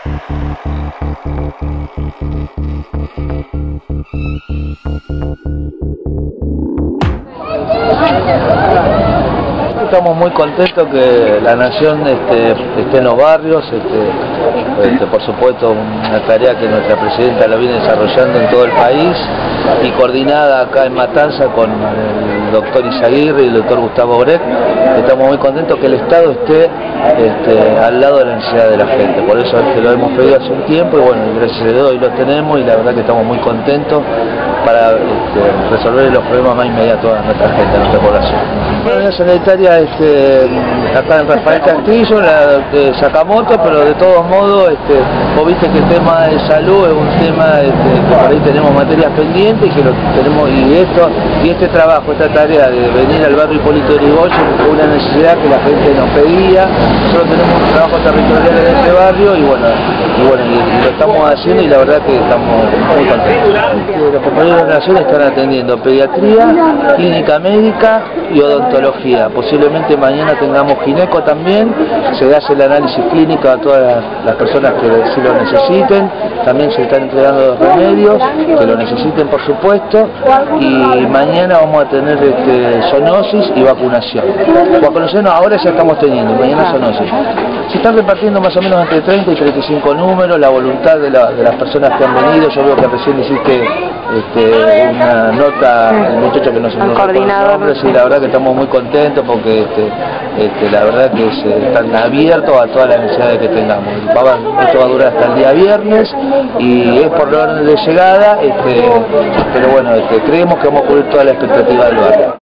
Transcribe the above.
Estamos muy contentos que la Nación esté en los barrios, por supuesto una tarea que nuestra presidenta la viene desarrollando en todo el país y coordinada acá en Matanza con el doctor Izaguirre y el doctor Gustavo Brecht. Estamos muy contentos que el Estado esté al lado de la necesidad de la gente, por eso es que lo hemos pedido hace un tiempo y bueno, gracias a Dios hoy lo tenemos y la verdad que estamos muy contentos para resolver los problemas más inmediatos de nuestra gente, de nuestra población. La unidad sanitaria acá en Rafael Castillo, la de Sakamoto, pero de todos modos, vos viste que el tema de salud es un tema que por ahí tenemos materias pendientes y que lo tenemos, y este trabajo, esta tarea de venir al barrio Hipólito Yrigoyen fue una necesidad que la gente nos pedía. Nosotros tenemos un trabajo territorial en este barrio y lo estamos haciendo y la verdad que estamos muy contentos. Los compañeros de la Nación están atendiendo pediatría, clínica médica y odontología. Posiblemente mañana tengamos gineco también, se hace el análisis clínico a todas las personas que sí lo necesiten, también se están entregando los remedios que lo necesiten por supuesto, y mañana vamos a tener zoonosis y vacunación. Vacunación ahora ya estamos teniendo, mañana zoonosis. Se están repartiendo más o menos entre 30 y 35 números, la voluntad de las personas que han venido. Yo veo que recién hiciste una nota, el muchacho que nos coordinador, y la verdad que estamos muy contentos porque la verdad que están abiertos a todas las necesidades que tengamos. Esto va a durar hasta el día viernes y es por el orden de llegada, pero bueno, creemos que vamos a cubrir toda la expectativa del barrio.